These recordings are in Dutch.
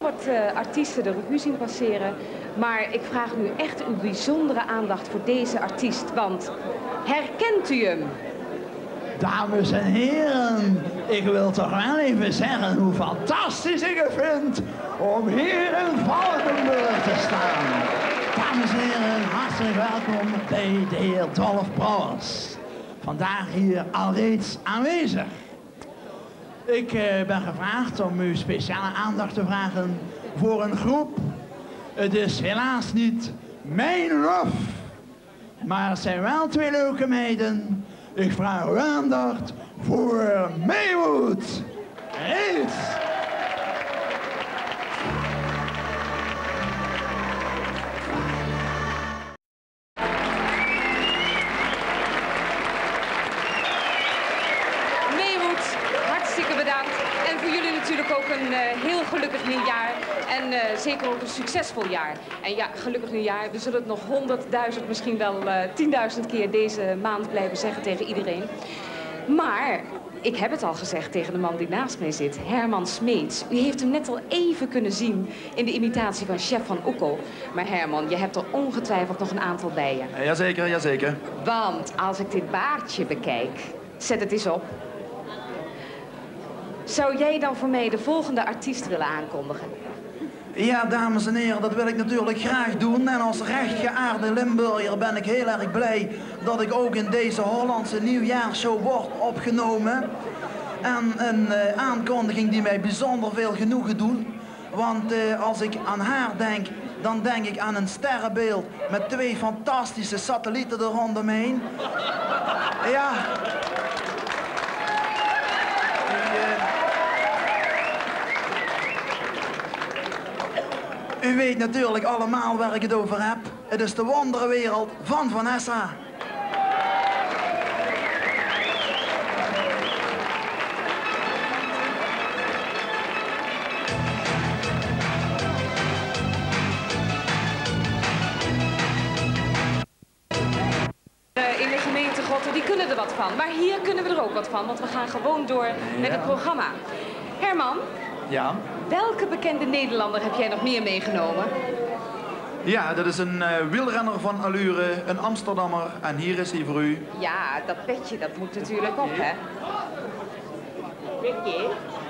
wat artiesten de revue zien passeren. Maar ik vraag nu echt uw bijzondere aandacht voor deze artiest. Want herkent u hem? Dames en heren, ik wil toch wel even zeggen hoe fantastisch ik het vind om hier in Valkenburg te staan. Dames en heren, hartelijk welkom bij de heer Dolf Brouwers. Vandaag hier alreeds aanwezig. Ik ben gevraagd om u speciale aandacht te vragen voor een groep. Het is helaas niet mijn ruf, maar het zijn wel twee leuke meiden. Ik vraag uw aandacht voor Maywood. Reeds! Hartstikke bedankt. En voor jullie natuurlijk ook een heel gelukkig nieuwjaar. En zeker ook een succesvol jaar. En ja, gelukkig nieuwjaar. We zullen het nog 100.000, misschien wel 10.000 keer deze maand blijven zeggen tegen iedereen. Maar ik heb het al gezegd tegen de man die naast mij zit, Herman Smeets. U heeft hem net al even kunnen zien in de imitatie van Chef van Oeko. Maar Herman, je hebt er ongetwijfeld nog een aantal bij je. Jazeker, jazeker. Want als ik dit baardje bekijk, zet het eens op. Zou jij dan voor mij de volgende artiest willen aankondigen? Ja, dames en heren, dat wil ik natuurlijk graag doen. En als rechtgeaarde Limburger ben ik heel erg blij dat ik ook in deze Hollandse nieuwjaarsshow word opgenomen. En een aankondiging die mij bijzonder veel genoegen doet. Want als ik aan haar denk, dan denk ik aan een sterrenbeeld met twee fantastische satellieten er rondomheen. Ja. U weet natuurlijk allemaal waar ik het over heb. Het is de wonderenwereld van Vanessa. In de gemeente Grotten, die kunnen er wat van. Maar hier kunnen we er ook wat van, want we gaan gewoon door met het programma. Herman? Ja? Welke bekende Nederlander heb jij nog meer meegenomen? Ja, dat is een wielrenner van allure, een Amsterdammer. En hier is hij voor u. Ja, dat petje, dat moet natuurlijk op, hè? Ricky?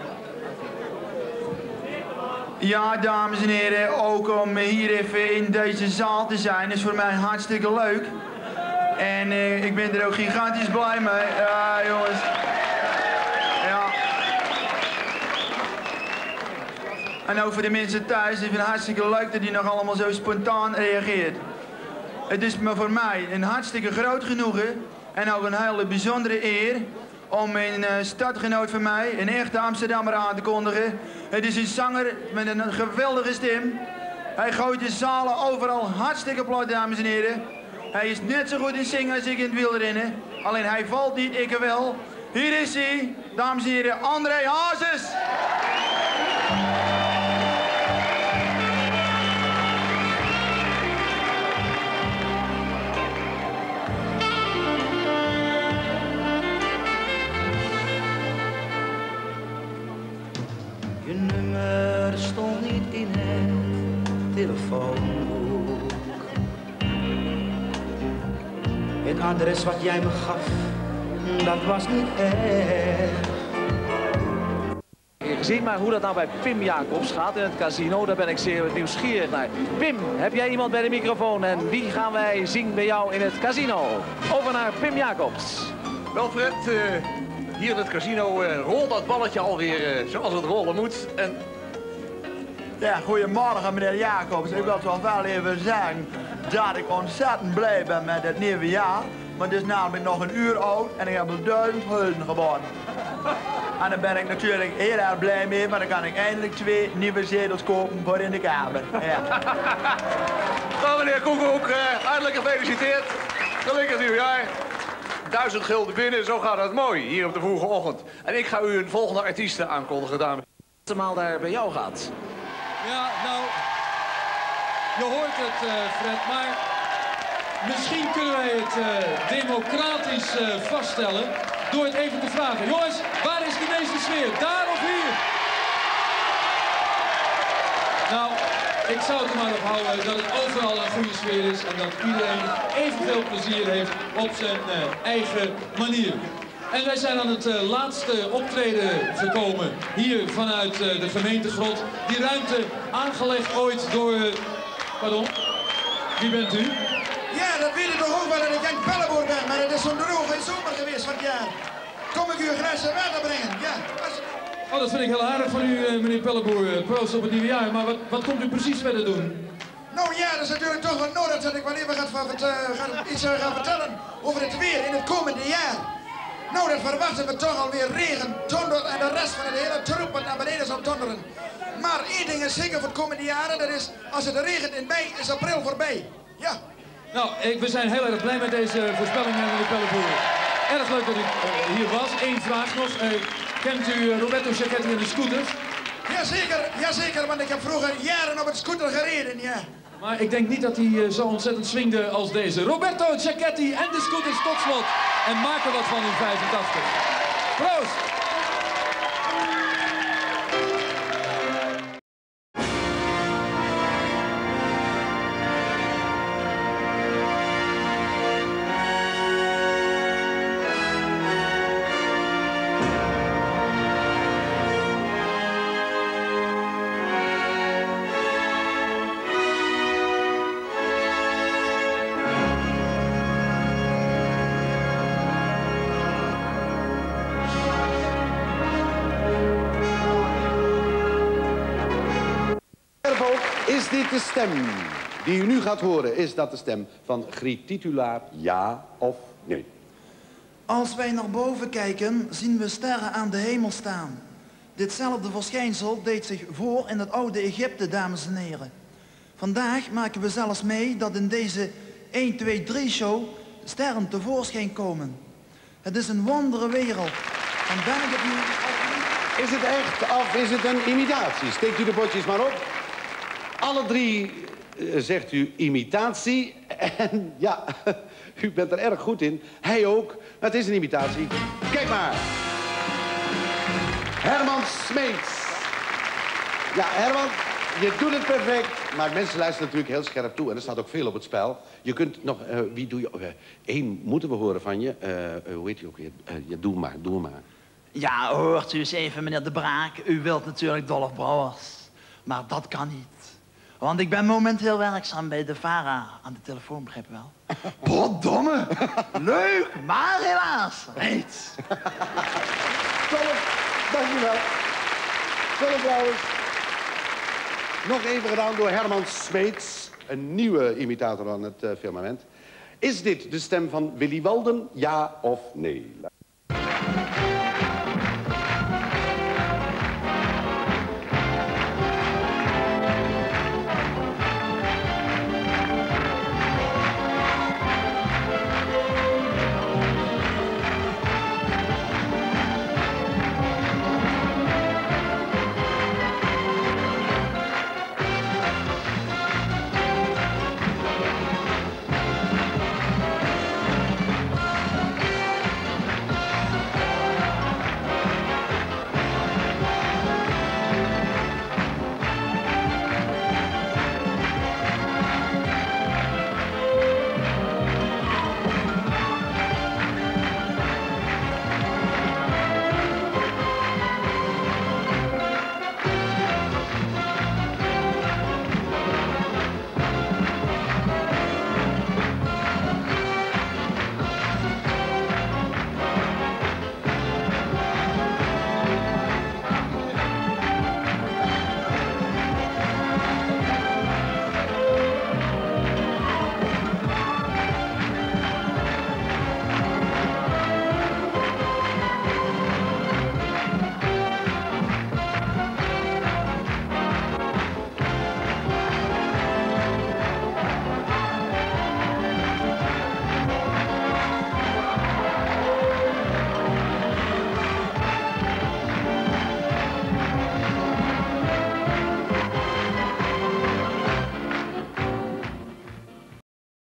Ja, dames en heren, ook om hier even in deze zaal te zijn is voor mij hartstikke leuk. En ik ben er ook gigantisch blij mee. Ja, jongens. Ja. En ook voor de mensen thuis, ik vind het hartstikke leuk dat die nog allemaal zo spontaan reageert. Het is me voor mij een hartstikke groot genoegen en ook een hele bijzondere eer om een stadgenoot van mij, een echte Amsterdammer, aan te kondigen. Het is een zanger met een geweldige stem. Hij gooit de zalen overal hartstikke plat, dames en heren. Hij is net zo goed in zingen als ik in het wielrennen. Alleen hij valt niet, ik wel. Hier is hij, dames en heren, André Hazes. Je nummer stond niet in het telefoonboek. Het adres wat jij me gaf, dat was niet echt. Gezien maar hoe dat nou bij Pim Jacobs gaat in het casino, daar ben ik zeer nieuwsgierig naar. Pim, heb jij iemand bij de microfoon en wie gaan wij zien bij jou in het casino? Over naar Pim Jacobs. Wel Fred, hier in het casino rolt dat balletje alweer zoals het rollen moet. En... Ja, goedemorgen meneer Jacobs. Ik wil toch wel even zeggen dat ik ontzettend blij ben met het nieuwe jaar. Maar het is namelijk nog een uur oud en ik heb al 1000 gulden gewonnen. En daar ben ik natuurlijk heel erg blij mee, maar dan kan ik eindelijk 2 nieuwe zetels kopen voor in de kamer. Ja. Nou meneer Koekoek, hartelijk gefeliciteerd. Gelukkig nieuwjaar. 1000 gulden binnen, zo gaat het mooi hier op de vroege ochtend. En ik ga u een volgende artiesten aankondigen, dames. De maal daar bij jou gaat. Ja, nou, je hoort het Fred, maar misschien kunnen wij het democratisch vaststellen door het even te vragen. Jongens, waar is de meeste sfeer? Daar of hier? Ik zou het er maar op houden dat het overal een goede sfeer is en dat iedereen evenveel plezier heeft op zijn eigen manier. En wij zijn aan het laatste optreden gekomen hier vanuit de gemeentegrot. Die ruimte aangelegd ooit door... pardon? Wie bent u? Ja, dat weet ik toch ook wel dat ik een Pelleboer ben, maar het is zo'n droge zomer geweest van het jaar. Kom ik u een glaasje water brengen? Ja. Oh, dat vind ik heel aardig van u, meneer Pelleboer. Proost op het nieuwe jaar. Maar wat komt u precies verder doen? Nou ja, dat is natuurlijk toch wel nodig dat ik wel even iets ga vertellen over het weer in het komende jaar. Nou, dat verwachten we toch alweer regen, donder en de rest van het hele troep wat naar beneden zal donderen. Maar één ding is zeker voor het komende jaren, dat is als het regent in mei, is april voorbij. Ja. Nou, we zijn heel erg blij met deze voorspelling, meneer Pelleboer. Erg leuk dat u hier was. Eén vraag nog. Kent u Roberto Cecchetti en de scooters? Jazeker, want ik heb vroeger jaren op het scooter gereden, ja. Maar ik denk niet dat hij zo ontzettend swingde als deze. Roberto Cecchetti en de scooters tot slot. En maak er wat van in 85. Proost! Is dit de stem die u nu gaat horen? Is dat de stem van Griet Titulaar, ja of nee? Als wij naar boven kijken, zien we sterren aan de hemel staan. Ditzelfde verschijnsel deed zich voor in het oude Egypte, dames en heren. Vandaag maken we zelfs mee dat in deze 1, 2, 3 show sterren tevoorschijn komen. Het is een wondere wereld. En ben ik het nu... Is het echt of is het een imitatie? Steekt u de bordjes maar op. Alle drie zegt u imitatie. En ja, u bent er erg goed in. Hij ook. Het is een imitatie. Kijk maar. Herman Smeets. Ja, Herman, je doet het perfect. Maar mensen luisteren natuurlijk heel scherp toe. En er staat ook veel op het spel. Je kunt nog... wie doe je... Eén moeten we horen van je. Hoe heet je ook weer? Ja, doe maar. Ja, hoort u eens even, meneer De Braak. U wilt natuurlijk Dolph Brouwers. Maar dat kan niet. Want ik ben momenteel werkzaam bij de VARA aan de telefoon, begrijp je wel? Potdomme! Leuk! Maar helaas, reeds. Dolph, dankjewel. Dolph Brouwers. Nog even gedaan door Herman Smeets. Een nieuwe imitator aan het firmament. Is dit de stem van Willy Walden, ja of nee?